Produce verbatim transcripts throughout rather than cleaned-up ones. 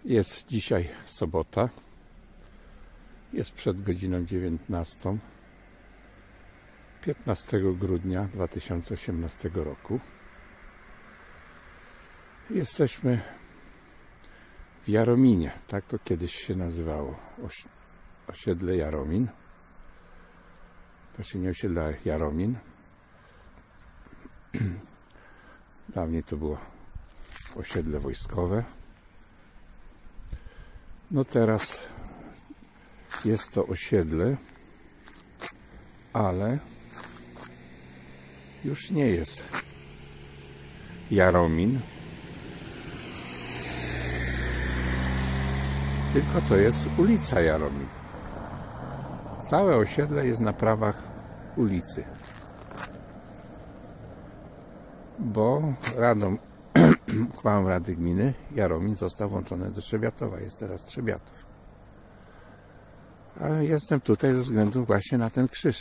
Jest dzisiaj sobota. Jest przed godziną dziewiętnastą. piętnastego grudnia dwa tysiące osiemnastego roku. Jesteśmy w Jarominie. Tak to kiedyś się nazywało. Osiedle Jaromin. Właśnie nie osiedle Jaromin. Dawniej to było osiedle wojskowe. No teraz jest to osiedle, ale już nie jest Jaromin, tylko to jest ulica Jaromin. Całe osiedle jest na prawach ulicy, bo radą uchwałą Rady Gminy Jaromin został włączony do Trzebiatowa. Jest teraz Trzebiatów. Ale jestem tutaj ze względu właśnie na ten krzyż.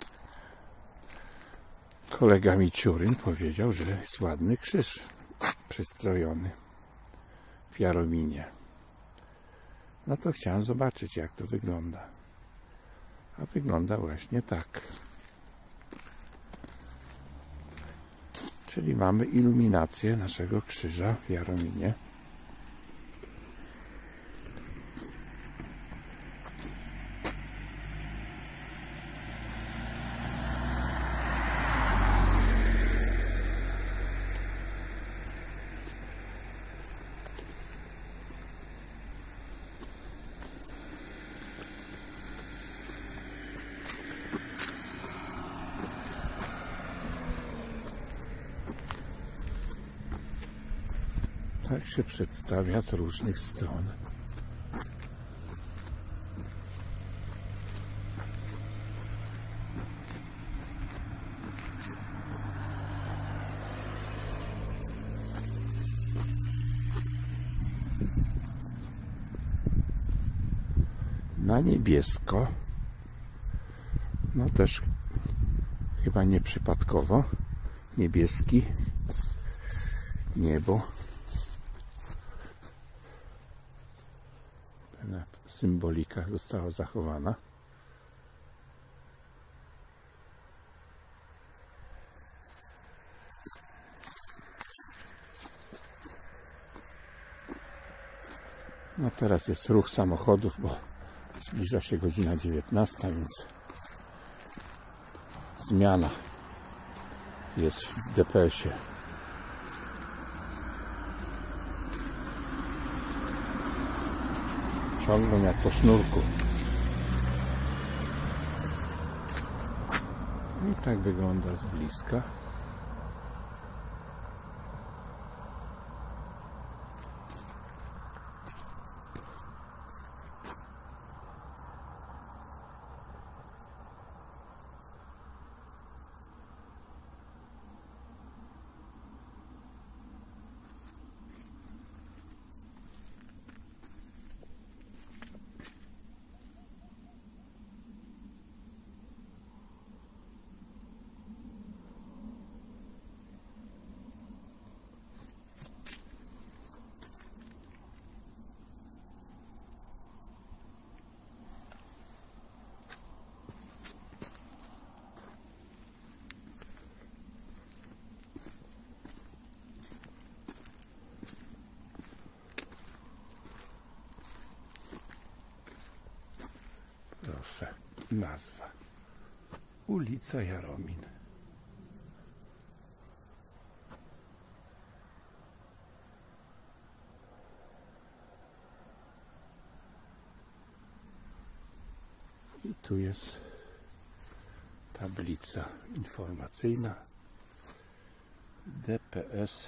Kolega Miciuryn powiedział, że jest ładny krzyż przystrojony w Jarominie. No to chciałem zobaczyć, jak to wygląda. A wygląda właśnie tak. Czyli mamy iluminację naszego krzyża w Jarominie. Tak się przedstawia z różnych stron. Na niebiesko, no też chyba nieprzypadkowo, niebieski niebo. Symbolika została zachowana. No teraz jest ruch samochodów, bo zbliża się godzina dziewiętnasta, więc zmiana jest w D P S ie. Ciągną jak po sznurku. I tak wygląda z bliska. Proszę, nazwa. Ulica Jaromin. I tu jest tablica informacyjna D P S.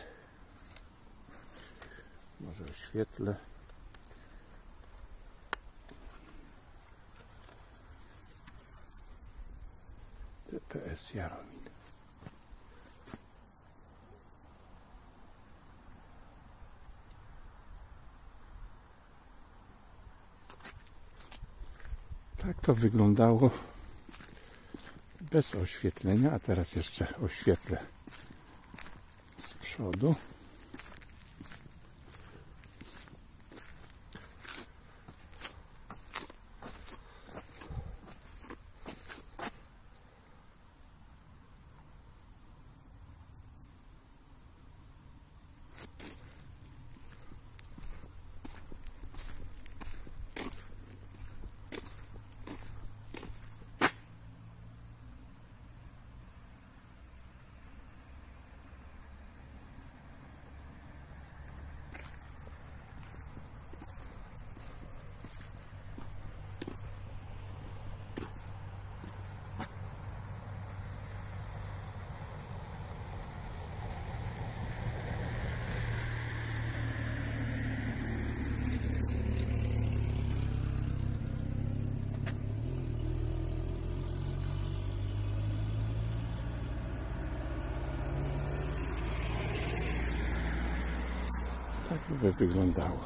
Może oświetlę. D P S Jaromin. Tak to wyglądało bez oświetlenia, a teraz jeszcze oświetlę z przodu. Tak by wyglądało.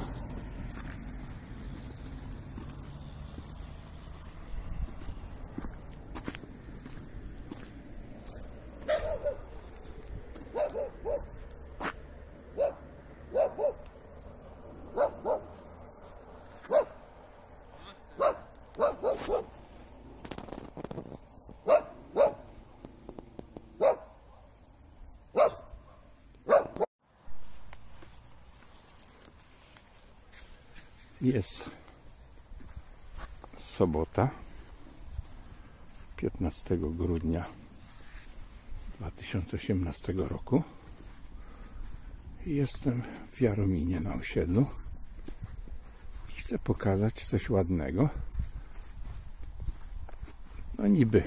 Jest sobota, piętnastego grudnia dwa tysiące osiemnastego roku. Jestem w Jarominie na osiedlu i chcę pokazać coś ładnego. No niby,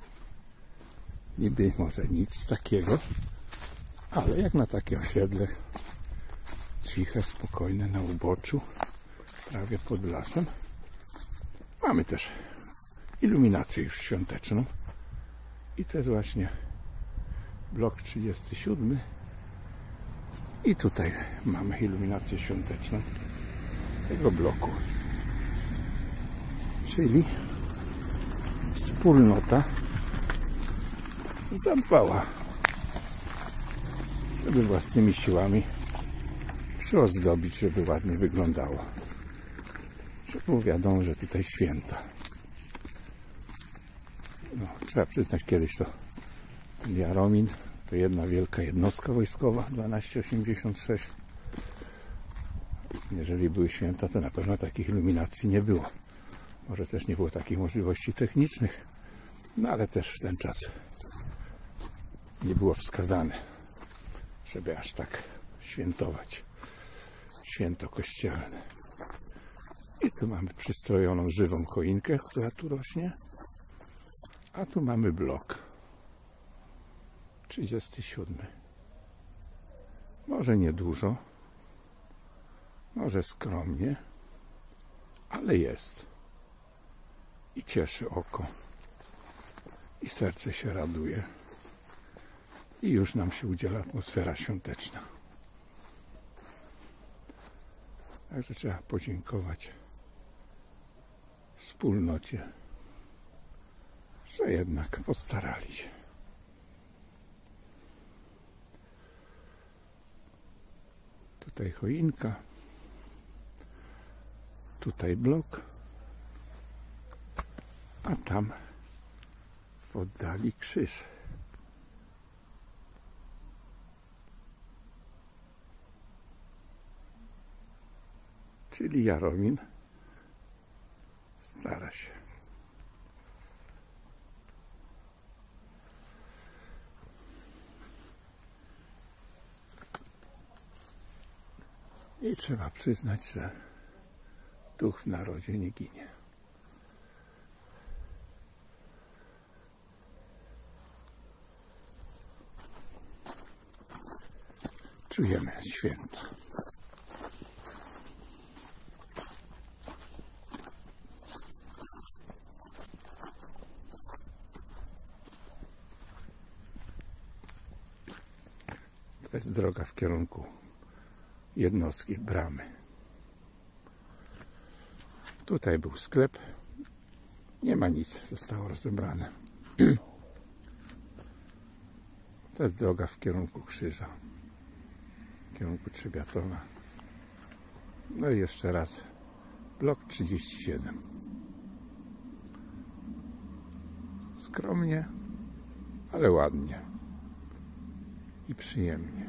niby może nic takiego, ale jak na takie osiedle, ciche, spokojne, na uboczu, prawie pod lasem. Mamy też iluminację już świąteczną i to jest właśnie blok trzydziesty siódmy i tutaj mamy iluminację świąteczną tego bloku, czyli wspólnota zadbała, żeby własnymi siłami przyozdobić, żeby ładnie wyglądało. Było wiadomo, że tutaj święta. No, trzeba przyznać, kiedyś to ten Jaromin to jedna wielka jednostka wojskowa, dwanaście osiemdziesiąt sześć. Jeżeli były święta, to na pewno takich iluminacji nie było. Może też nie było takich możliwości technicznych, no ale też w ten czas nie było wskazane, żeby aż tak świętować święto kościelne. I tu mamy przystrojoną żywą choinkę, która tu rośnie. A tu mamy blok trzydziesty siódmy. Może niedużo, może skromnie, ale jest. I cieszy oko. I serce się raduje. I już nam się udziela atmosfera świąteczna. Także trzeba podziękować wspólnocie, że jednak postarali się. Tutaj choinka, tutaj blok, a tam w oddali krzyż. Czyli Jaromin stara się. I trzeba przyznać, że duch w narodzie nie ginie. Czujemy święta. To jest droga w kierunku jednostki bramy. Tutaj był sklep. Nie ma nic, zostało rozebrane. To jest droga w kierunku krzyża, w kierunku Trzebiatowa. No i jeszcze raz blok trzydzieści siedem. Skromnie, ale ładnie i przyjemnie.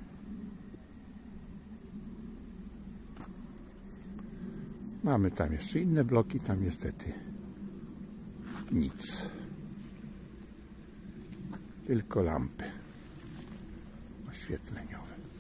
Mamy tam jeszcze inne bloki, tam niestety nic. Tylko lampy oświetleniowe.